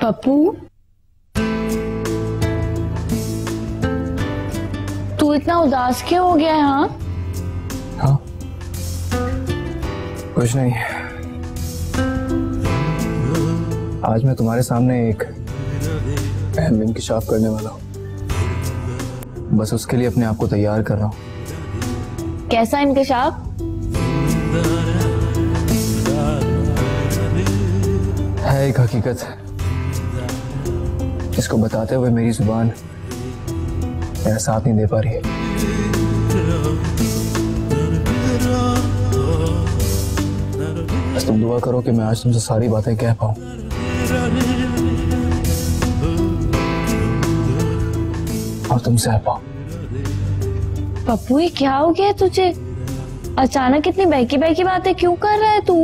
पप्पू, तू इतना उदास क्यों हो गया है? हाँ, कुछ नहीं। आज मैं तुम्हारे सामने एक अहम इंकिशाफ करने वाला हूँ। बस उसके लिए अपने आप को तैयार कर रहा हूँ। कैसा इंकिशाफ? है एक हकीकत जिसको बताते हुए मेरी जुबान मेरा साथ नहीं दे पा रही है। बस तुम दुआ करो कि मैं आज तुमसे सारी बातें कह पाऊं। और तुमसे आ पाऊं। पप्पू, ये क्या हो गया तुझे? अचानक इतनी बहकी बहकी बातें क्यों कर रहा है तू?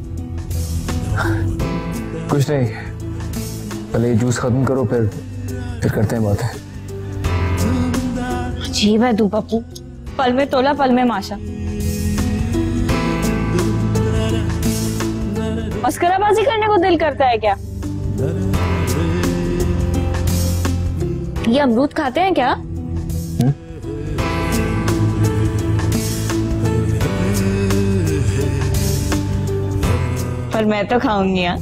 कुछ नहीं, पहले ये जूस खत्म करो, फिर करते हैं बातें। अजीब है तू पप्पू, पल में तोला पल में माशा। मस्कराबाजी करने को दिल करता है क्या? ये अमरूद खाते हैं क्या? पर मैं तो खाऊंगी। हाँ,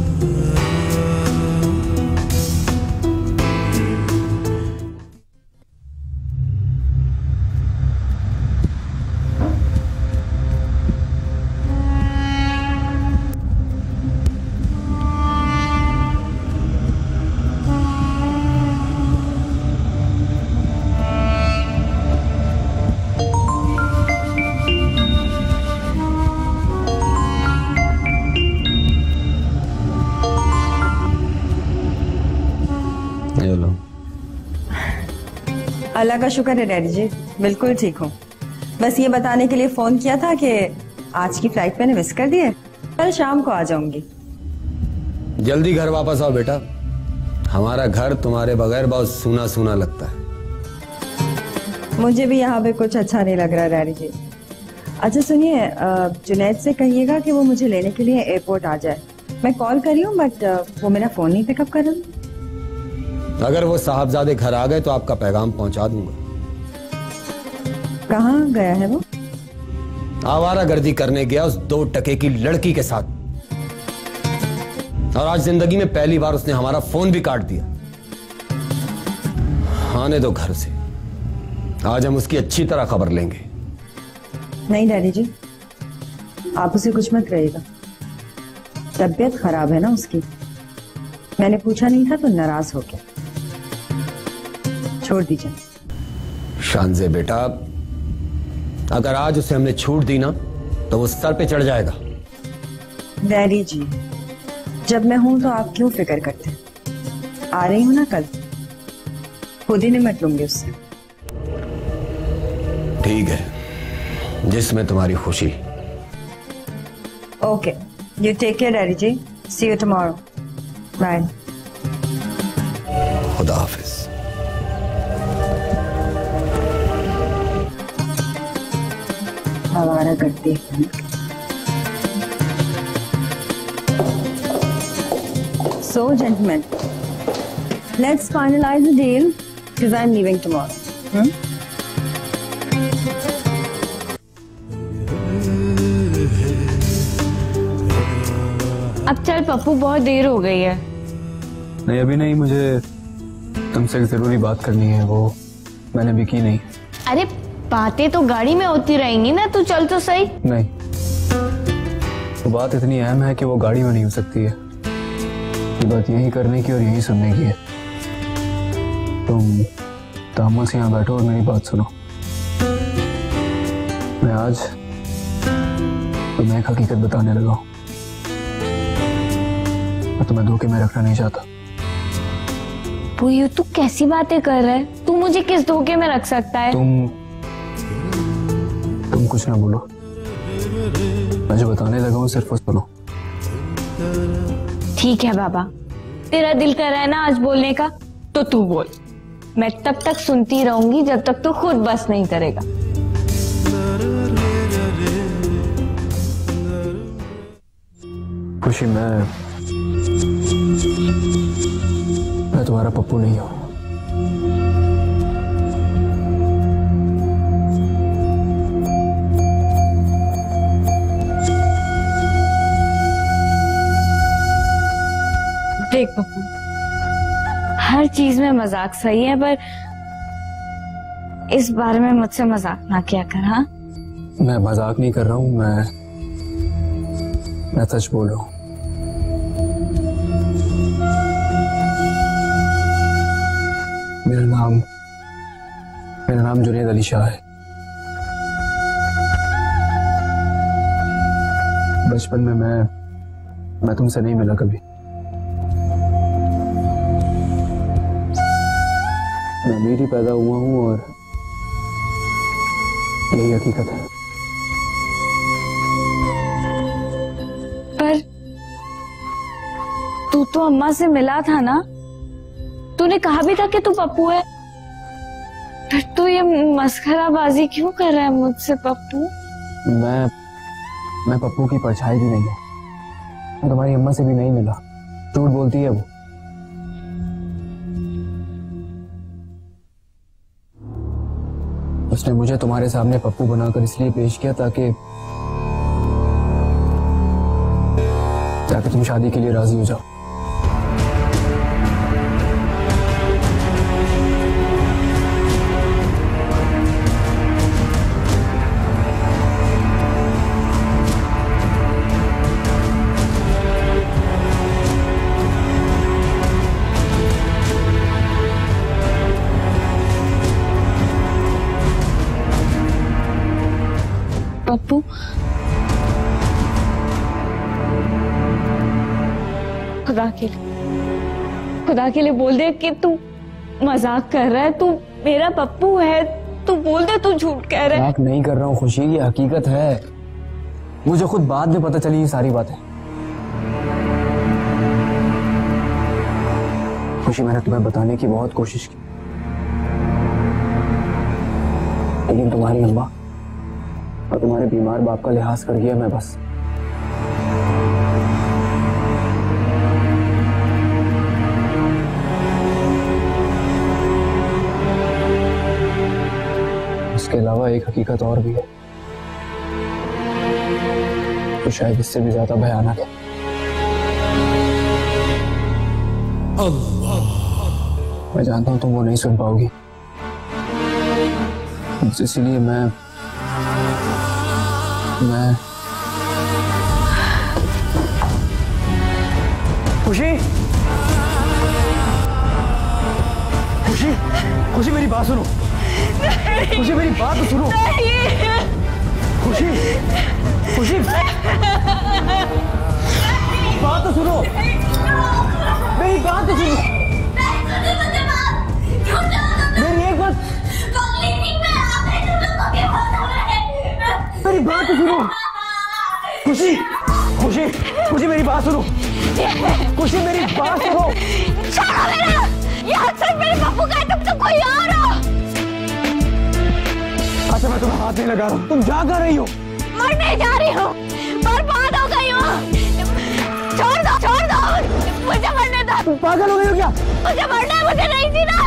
अल्लाह का शुक्र है डैडी जी, बिल्कुल ठीक हूँ। बस ये बताने के लिए फोन किया था कि आज की फ्लाइट मैंने मिस कर दी है। कल शाम को आ जाऊंगी। जल्दी घर वापस आओ बेटा, हमारा घर तुम्हारे बगैर बहुत सूना सूना लगता है। मुझे भी यहाँ पे कुछ अच्छा नहीं लग रहा डैडी जी। अच्छा सुनिए, जुनैद से कहिएगा कि वो मुझे लेने के लिए एयरपोर्ट आ जाए। मैं कॉल करी हूँ बट वो मेरा फोन नहीं पिकअप कर रहा। अगर वो साहबजादे घर आ गए तो आपका पैगाम पहुंचा दूंगा। कहाँ गया है वो? आवारागर्दी करने गया उस 2 टके की लड़की के साथ, और आज जिंदगी में पहली बार उसने हमारा फोन भी काट दिया। आने दो घर से, आज हम उसकी अच्छी तरह खबर लेंगे। नहीं डैडी जी, आप उसे कुछ मत कहिएगा। तबीयत खराब है ना उसकी। मैंने पूछा नहीं था तो नाराज हो गया। छोड़ दीजिए। शानजे बेटा, अगर आज उसे हमने छूट दी ना तो वो सर पे चढ़ जाएगा। डैडी जी, जब मैं हूं तो आप क्यों फिक्र करते हैं? आ रही हूं ना कल, खुद ही निमट लूंगी उससे। ठीक है, जिसमें तुम्हारी खुशी। Okay, you take care daddy ji. See you tomorrow. Bye. खुदा हाफिज। आवारा करते हैं। So, gentlemen, let's finalize the deal because I'm leaving tomorrow. अब चल पप्पू, बहुत देर हो गई है। नहीं, अभी नहीं, मुझे तुमसे एक जरूरी बात करनी है, वो मैंने भी की नहीं। अरे बातें तो गाड़ी में होती रहेंगी ना, तू चल तो सही। नहीं, वो बात इतनी अहम है कि वो गाड़ी में नहीं हो सकती है। ये बात यही करने की और यही सुनने की है। तुम तामुल से यहाँ बैठो और मेरी बात सुनो। मैं आज तुम्हें एक हकीकत बताने लगा हूँ। मैं तुम्हें धोखे में रखना नहीं चाहता। तू कैसी बातें कर रहा है? तू मुझे किस धोखे में रख सकता है? तुम कुछ ना बोलो। मैं जो बताने लगा हूँ सिर्फ सुनो। ठीक है बाबा, तेरा दिल कर रहा है ना आज बोलने का, तो तू बोल। मैं तब तक सुनती रहूंगी जब तक तू खुद बस नहीं करेगा। खुशी, मैं तुम्हारा पप्पू नहीं हो। देख पप्पू, हर चीज में मजाक सही है, पर इस बारे में मुझसे मजाक ना किया कर। हाँ, मैं मजाक नहीं कर रहा हूँ, मैं सच बोल रहा हूँ। मेरा नाम जुनैद अली शाह है। बचपन में मैं तुमसे नहीं मिला कभी। मैं अमीर ही पैदा हुआ हूँ और यही हकीकत है। पर तू तो अम्मा से मिला था ना? तूने कहा भी था कि तू पप्पू है, फिर तू ये मस्खराबाजी क्यों कर रहा है मुझसे पप्पू? मैं पप्पू की परछाई भी नहीं हूँ। मैं तुम्हारी अम्मा से भी नहीं मिला। झूठ बोलती है वो। उसने मुझे तुम्हारे सामने पप्पू बनाकर इसलिए पेश किया ताकि तुम शादी के लिए राजी हो जाओ। पप्पू, खुदा के लिए बोल दे कि तू मजाक कर रहा है। तू मेरा पप्पू है, तू बोल दे तू झूठ कह रहा है। मजाक नहीं कर रहा हूँ खुशी, ये हकीकत है। मुझे खुद बाद में पता चली ये सारी बातें। खुशी, मैंने तुम्हें बताने की बहुत कोशिश की, लेकिन तुम्हारी अम्मा और तुम्हारे बीमार बाप का लिहाज कर गया मैं बस। इसके अलावा एक हकीकत और भी है, तो शायद इससे भी ज्यादा भयानक है। मैं जानता हूं तुम वो नहीं सुन पाओगी, इसलिए मैं खुशी खुशी खुशी मेरी बात सुनो। खुशी मेरी बात तो सुनो। खुशी खुशी बात तो सुनो, मेरी बात तो सुनो। मेरी एक बात, मेरी बात तो सुनो। खुशी खुशी खुशी मेरी बात सुनो। खुशी मेरी बात सुनो। छोड़ो मेरा, यहाँ सिर्फ मेरे पप्पू का है, तुम तो कोई और हो। अच्छा मैं तुम्हें हाथ नहीं लगा रहा हूँ, तुम जा कर रही हो? मरने जा रही हूँ, बर्बाद हो गई हूँ। छोड़ दो, मुझे मरने दो। तुम पागल हो गई हो क्या? मुझे मरना है, मुझे नहीं जीना।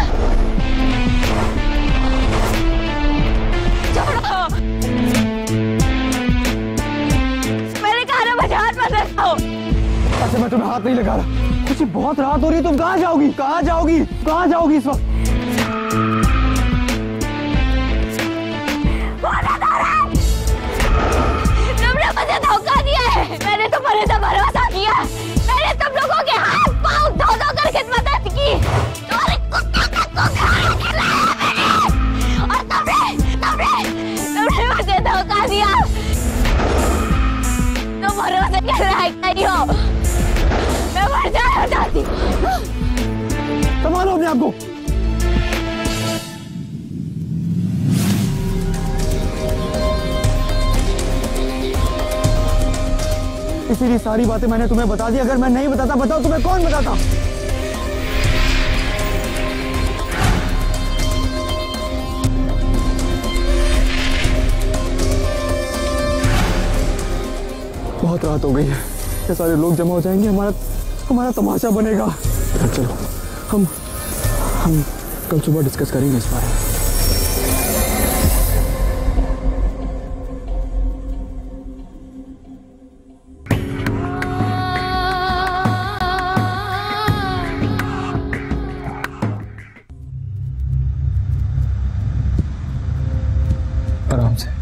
छोड़ो, मेरे कहने मुझे हाथ मत लगाओ। अच्छा मैं तुम्हें हाथ नहीं लगा रहा। खुशी बहुत रात हो रही है, तुम कहाँ जाओगी? कहाँ जाओगी? कहाँ जाओगी इस वक्त? तुमने मुझे धोखा दिया है। मैंने तुम्हारे से भरोसा किया, मैंने तुम लोगों के हाथ पांव धो कर खिदमत की, तुम्हारे कुत्तों का कुत्ता खिलाया मैंने, और तुमने मुझे धोखा दिया। तुम भरोसे के लायक नहीं हो। मैं मर जाना चाहती हूँ। संभालो अपने आप को। इसीलिए सारी बातें मैंने तुम्हें बता दी। अगर मैं नहीं बताता, बताओ तुम्हें कौन बताता? बहुत रात हो गई है, ये सारे लोग जमा हो जाएंगे, हमारा तमाशा बनेगा। चलो हम हम कल सुबह डिस्कस करेंगे इस बारे में। आराम से।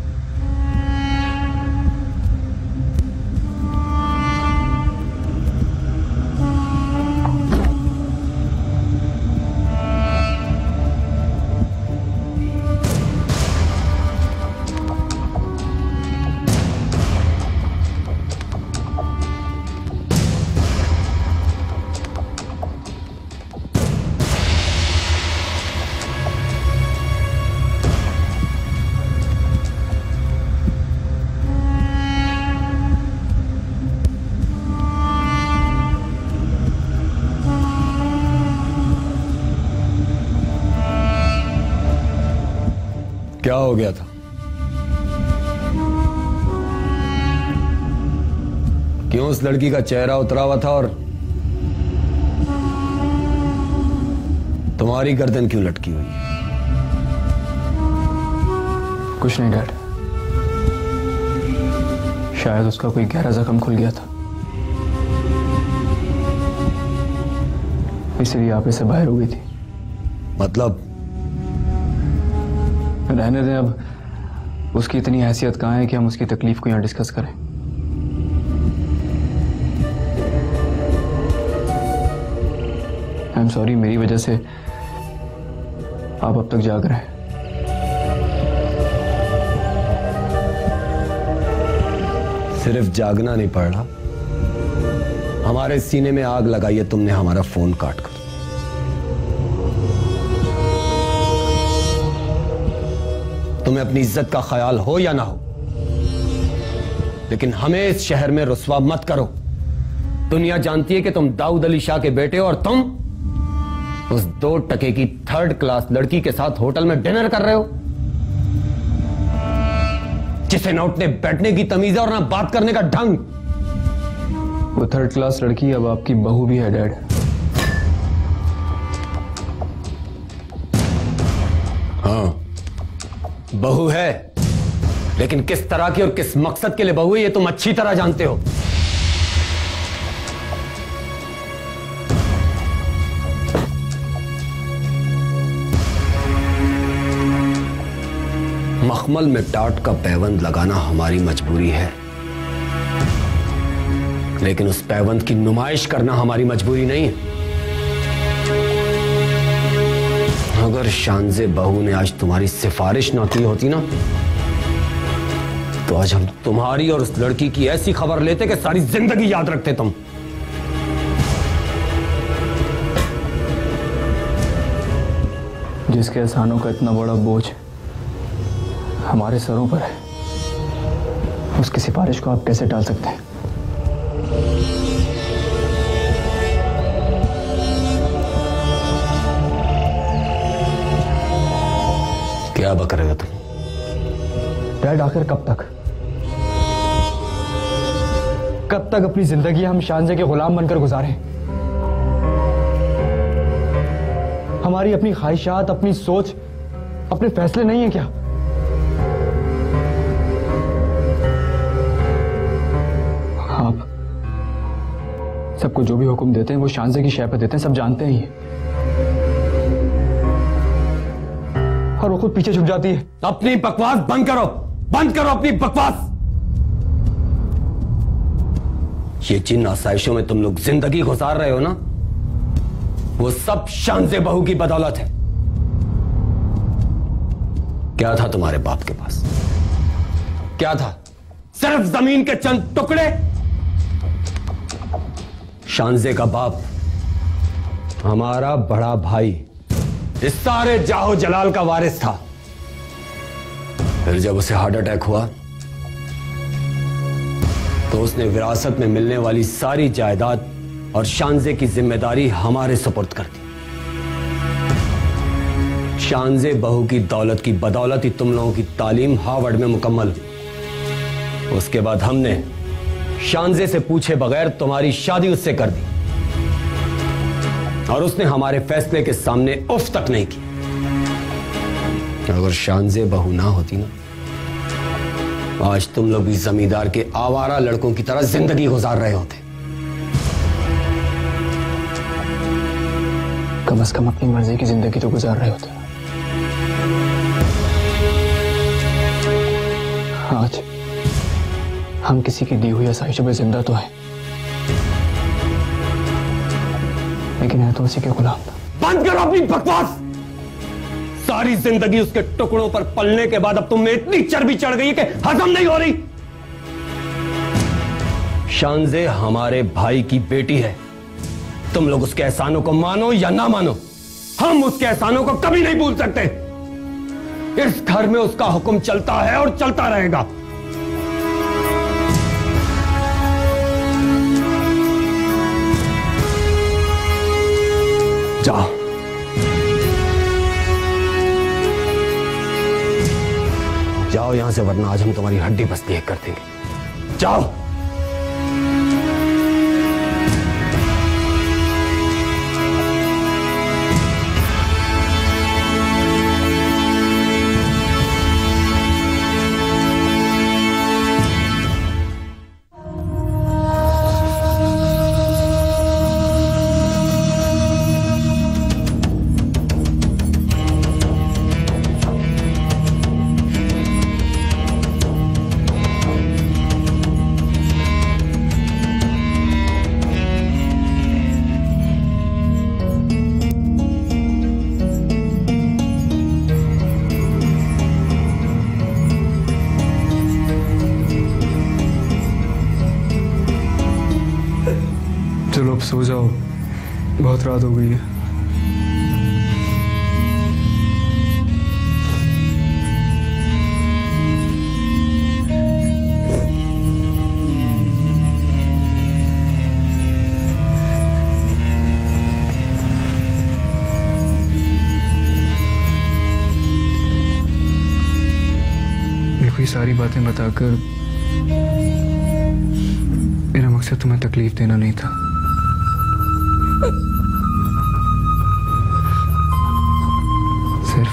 क्या हो गया था? क्यों उस लड़की का चेहरा उतरा हुआ था और तुम्हारी गर्दन क्यों लटकी हुई है? कुछ नहीं डैड, शायद उसका कोई गहरा जख्म खुल गया था, इसलिए आप इसे बाहर हो गई थी। मतलब? रहने दें, अब उसकी इतनी हैसियत कहाँ है कि हम उसकी तकलीफ को यहाँ डिस्कस करें। आई एम सॉरी, मेरी वजह से आप अब तक जाग रहे हैं। सिर्फ जागना नहीं पड़ रहा, हमारे सीने में आग लगाई है तुमने हमारा फोन काट कर। तुम्हें अपनी इज्जत का ख्याल हो या ना हो, लेकिन हमें इस शहर में रुस्वा मत करो। दुनिया जानती है कि तुम दाऊद अली शाह के बेटे हो और तुम उस 2 टके की 3rd क्लास लड़की के साथ होटल में डिनर कर रहे हो, जिसे ना उठने बैठने की तमीज है और ना बात करने का ढंग। वो 3rd क्लास लड़की अब आपकी बहू भी है डैड। हाँ, बहू है, लेकिन किस तरह की और किस मकसद के लिए बहू है ये तुम अच्छी तरह जानते हो। मखमल में टाट का पैबंद लगाना हमारी मजबूरी है, लेकिन उस पैबंद की नुमाइश करना हमारी मजबूरी नहीं है। अगर शानजे बहू ने आज तुम्हारी सिफारिश ना की होती ना, तो आज हम तुम्हारी और उस लड़की की ऐसी खबर लेते कि सारी जिंदगी याद रखते तुम। जिसके एहसानों का इतना बड़ा बोझ हमारे सरों पर है, उसकी सिफारिश को आप कैसे टाल सकते हैं? क्या बक रहे हो तुम? डैड, आखिर कब तक अपनी जिंदगी हम शानजे के गुलाम बनकर गुजारें? हमारी अपनी ख्वाहिशात, अपनी सोच, अपने फैसले नहीं है क्या? आप सबको जो भी हुक्म देते हैं वो शानजे की शय पर देते हैं, सब जानते हैं ये, और वो खुद पीछे छुट जाती है। अपनी बकवास बंद करो, बंद करो अपनी बकवास। ये जिन आसाइशों में तुम लोग जिंदगी गुजार रहे हो ना, वो सब शानजे बहू की बदौलत है। क्या था तुम्हारे बाप के पास? क्या था? सिर्फ जमीन के चंद टुकड़े। शानजे का बाप हमारा बड़ा भाई इस सारे जाहो जलाल का वारिस था। फिर जब उसे हार्ट अटैक हुआ तो उसने विरासत में मिलने वाली सारी जायदाद और शानजे की जिम्मेदारी हमारे सुपुर्द कर दी। शानजे बहू की दौलत की बदौलत ही तुम लोगों की तालीम हार्वर्ड में मुकम्मल हुई। उसके बाद हमने शानजे से पूछे बगैर तुम्हारी शादी उससे कर दी। और उसने हमारे फैसले के सामने उफ तक नहीं की। अगर शानजे बहू ना होती ना, आज तुम लोग भी जमींदार के आवारा लड़कों की तरह जिंदगी गुजार रहे होते। कम से कम अपनी मर्जी की जिंदगी तो गुजार रहे होते। आज हम किसी की दी हुई आसाइशों पे जिंदा तो है, लेकिन है तो उसी के गुलाम। बंद करो अपनी बकवास। सारी जिंदगी उसके टुकड़ों पर पलने के बाद अब तुम में इतनी चर्बी चढ़ गई है कि हजम नहीं हो रही। शानजे हमारे भाई की बेटी है। तुम लोग उसके एहसानों को मानो या ना मानो, हम उसके एहसानों को कभी नहीं भूल सकते। इस घर में उसका हुक्म चलता है और चलता रहेगा। जाओ। जाओ यहां से, वरना आज हम तुम्हारी हड्डी बस्ती एक कर देंगे। जाओ। चलो अब सो जाओ, बहुत रात हो गई है। मेरे को ये सारी बातें बताकर मेरा मकसद तुम्हें तकलीफ देना नहीं था। सिर्फ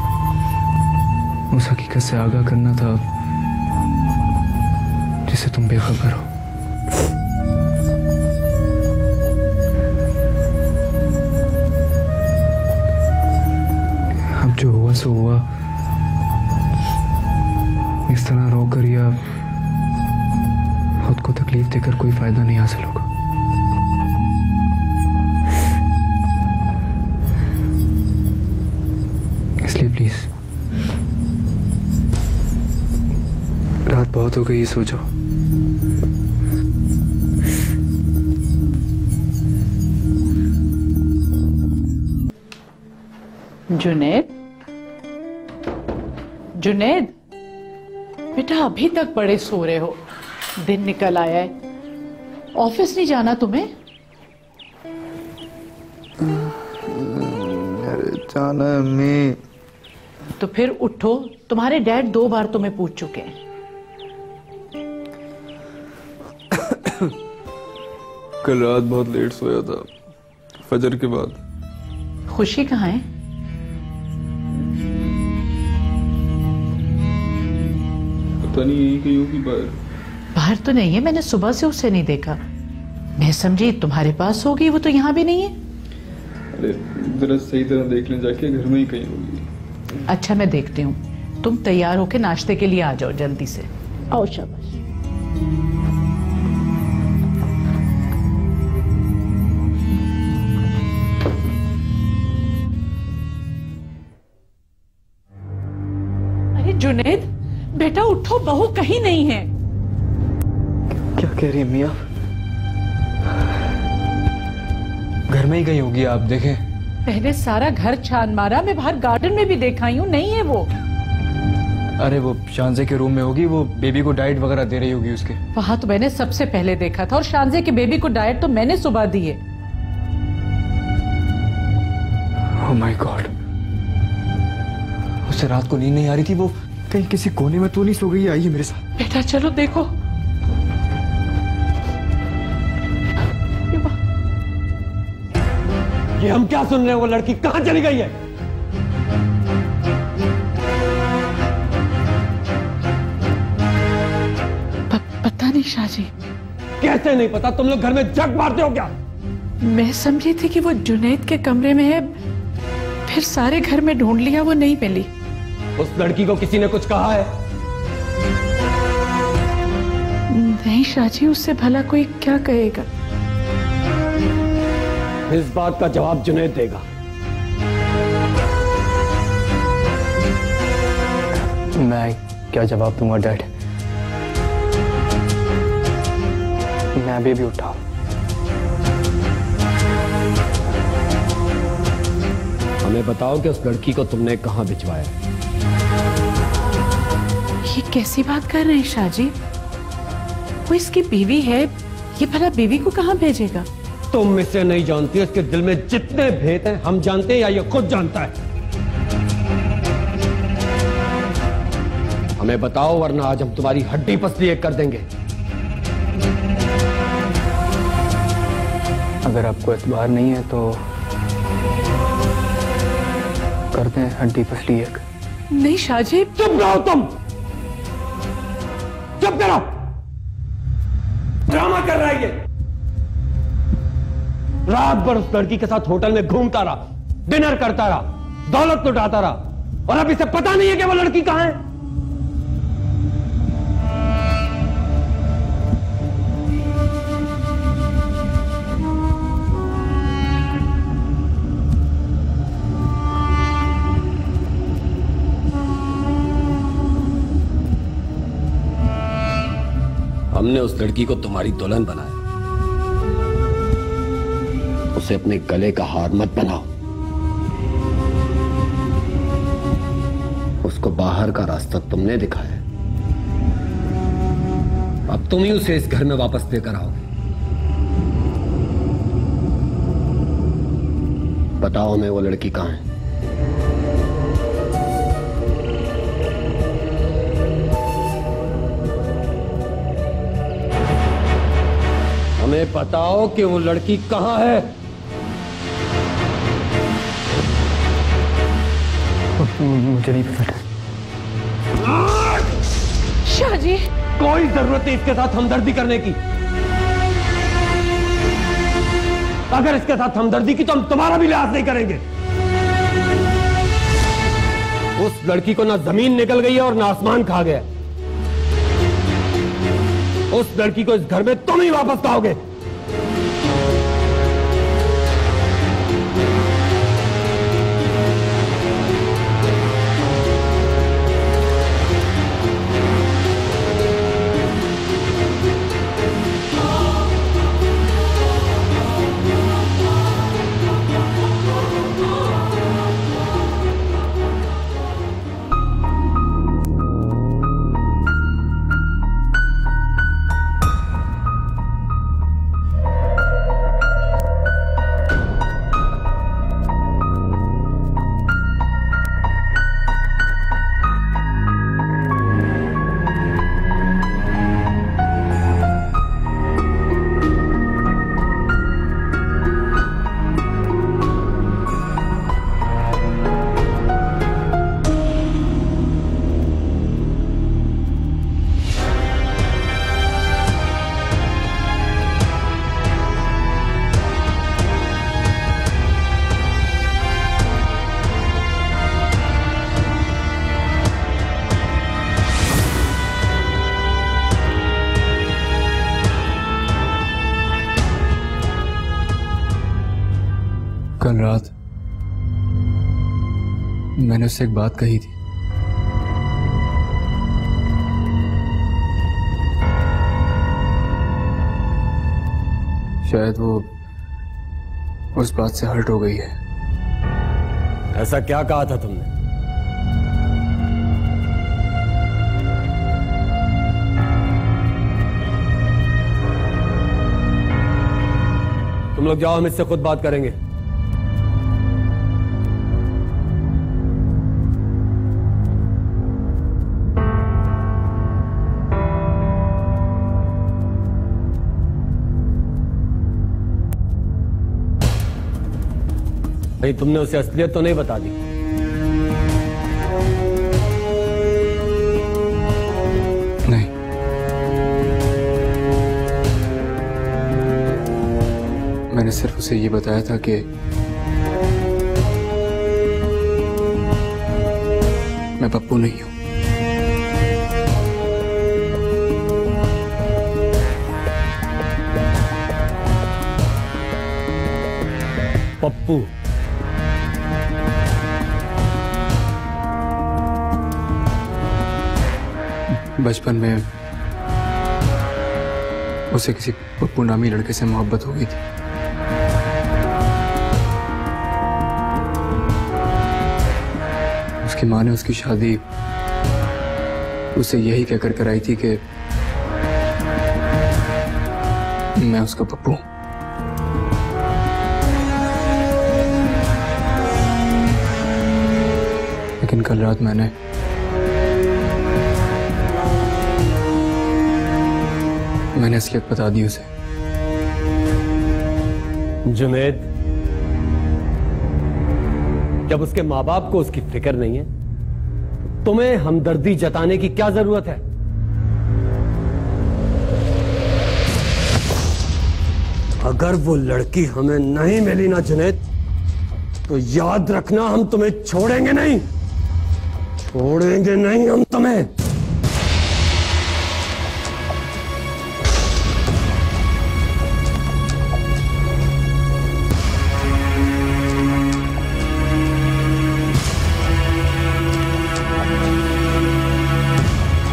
उस हकीकत से आगाह करना था जिससे तुम बेखबर हो। अब जो हुआ सो हुआ, इस तरह रोकर या खुद को तकलीफ देकर कोई फायदा नहीं हासिल होगा। इसलिए प्लीज, रात बहुत हो गई, सो जाओ। जुनैद, जुनैद बेटा, अभी तक बड़े सो रहे हो। दिन निकल आया है, ऑफिस नहीं जाना तुम्हें? जाना है अम्मी। तो फिर उठो, तुम्हारे डैड 2 बार तुम्हें पूछ चुके हैं। कल रात बहुत लेट सोया था, फजर के बाद। खुशी कहाँ है? पता नहीं, यही कहीं होगी बाहर। बाहर तो नहीं है, मैंने सुबह से उसे नहीं देखा। मैं समझी तुम्हारे पास होगी, वो तो यहाँ भी नहीं है। अरे जरा सही तरह देख लें जाके, घर में ही कहीं होगी। अच्छा मैं देखती हूँ, तुम तैयार होके नाश्ते के लिए आ जाओ जल्दी से। आओ शाबाश। अरे जुनैद बेटा उठो, बहू कहीं नहीं है। क्या कह रही है मियाँ? घर में ही गई होगी, आप देखें। पहले सारा घर छान मारा, मैं बाहर गार्डन में भी देखा हूँ, नहीं है वो। अरे वो शानजे के रूम में होगी, वो बेबी को डाइट वगैरह दे रही होगी उसके। वहां तो मैंने सबसे पहले देखा था, और शानजे के बेबी को डाइट तो मैंने सुबह दी है। ओह माय गॉड, उसे रात को नींद नहीं आ रही थी, वो कहीं किसी कोने में तो नहीं सो गई? आइए मेरे साथ। बेटा चलो देखो। ये हम क्या सुन रहे हैं? वो लड़की कहां चली गई है? पता नहीं शाहजी। कैसे नहीं पता? तुम लोग घर में जग मारते हो क्या? मैं समझी थी कि वो जुनैद के कमरे में है, फिर सारे घर में ढूंढ लिया, वो नहीं मिली। उस लड़की को किसी ने कुछ कहा है? नहीं शाहजी, उससे भला कोई क्या कहेगा? इस बात का जवाब जुनैद देगा। मैं क्या जवाब दूंगा डैड? मैं अभी भी उठा। हमें बताओ कि उस लड़की को तुमने कहां भिजवाया? ये कैसी बात कर रहे हैं शाहजी? वो इसकी बीवी है, ये भला बीवी को कहां भेजेगा? तुम इसे नहीं जानती। इसके दिल में जितने भेद हैं हम जानते हैं या ये खुद जानता है? हमें बताओ, वरना आज हम तुम्हारी हड्डी पसली एक कर देंगे। अगर आपको एतबार नहीं है तो करते हैं हड्डी पसली एक। नहीं शाहजी। चुप रहो तुम, चुप करो। ड्रामा कर रहा है ये। रात भर उस लड़की के साथ होटल में घूमता रहा, डिनर करता रहा, दौलत लुटाता रहा, और अब इसे पता नहीं है कि वो लड़की कहां है। हमने उस लड़की को तुम्हारी दुल्हन बनाया, उसे अपने गले का हार मत बनाओ। उसको बाहर का रास्ता तुमने दिखाया, अब तुम ही उसे इस घर में वापस लेकर आओगे। बताओ हमें वो लड़की कहां है? हमें बताओ कि वो लड़की कहां है? मुझे नहीं पता। शाहजी, कोई जरूरत नहीं इसके साथ हमदर्दी करने की। अगर इसके साथ हमदर्दी की तो हम तुम्हारा भी लिहाज नहीं करेंगे। उस लड़की को ना जमीन निकल गई है और ना आसमान खा गया। उस लड़की को इस घर में तुम ही वापस लाओगे। कल रात मैंने उससे एक बात कही थी। शायद वो उस बात से हर्ट हो गई है। ऐसा क्या कहा था तुमने? तुम लोग जाओ, हम इससे खुद बात करेंगे। कहीं तुमने उसे असलियत तो नहीं बता दी? नहीं, मैंने सिर्फ उसे ये बताया था कि मैं पप्पू नहीं हूं। पप्पू बचपन में उसे किसी पप्पू नामी लड़के से मोहब्बत हो गई थी। उसकी माँ ने उसकी शादी उसे यही कहकर कराई थी कि मैं उसका पप्पू हूं। लेकिन कल रात मैंने असलियत बता दी उसे। जुनैद, जब उसके माँ बाप को उसकी फिक्र नहीं है, तुम्हें हमदर्दी जताने की क्या जरूरत है? अगर वो लड़की हमें नहीं मिली ना जुनैद, तो याद रखना हम तुम्हें छोड़ेंगे नहीं, छोड़ेंगे नहीं हम तुम्हें।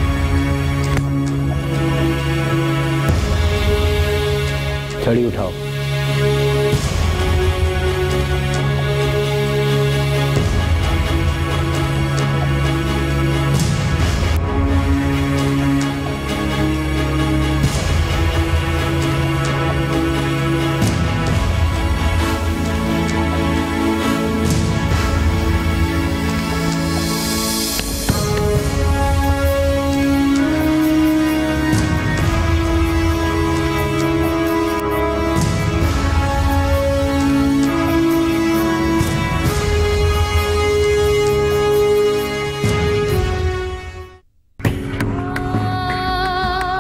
छड़ी उठाओ।